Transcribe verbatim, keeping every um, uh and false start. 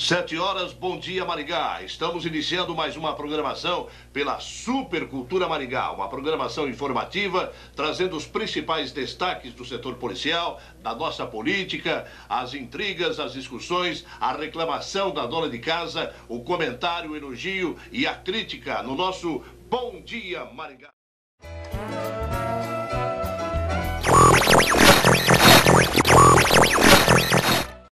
Sete horas, bom dia Maringá. Estamos iniciando mais uma programação pela Super Cultura Maringá, uma programação informativa trazendo os principais destaques do setor policial, da nossa política, as intrigas, as discussões, a reclamação da dona de casa, o comentário, o elogio e a crítica no nosso Bom Dia Maringá.